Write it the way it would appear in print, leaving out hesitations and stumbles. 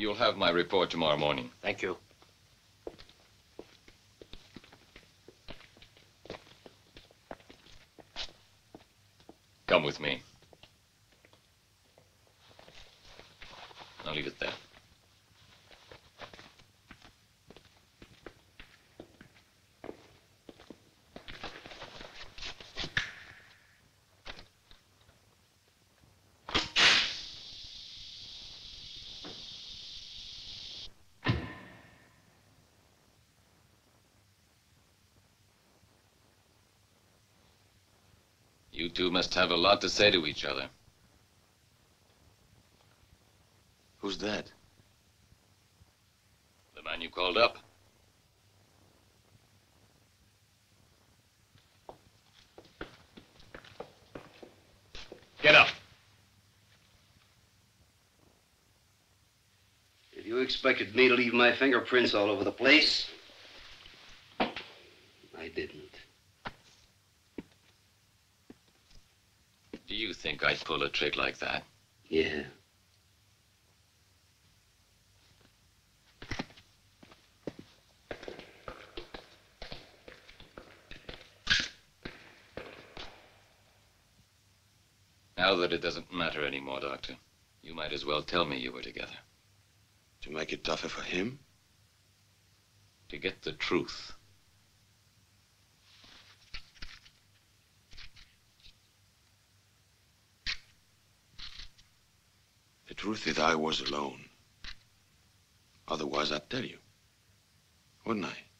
You'll have my report tomorrow morning. Thank you. Come with me. I'll leave it there. You two must have a lot to say to each other. Who's that? The man you called up. Get up. If you expected me to leave my fingerprints all over the place, I didn't. Do you think I'd pull a trick like that? Yeah. Now that it doesn't matter anymore, Doctor, you might as well tell me you were together. To make it tougher for him? To get the truth. The truth is I was alone. Otherwise, I'd tell you. Wouldn't I?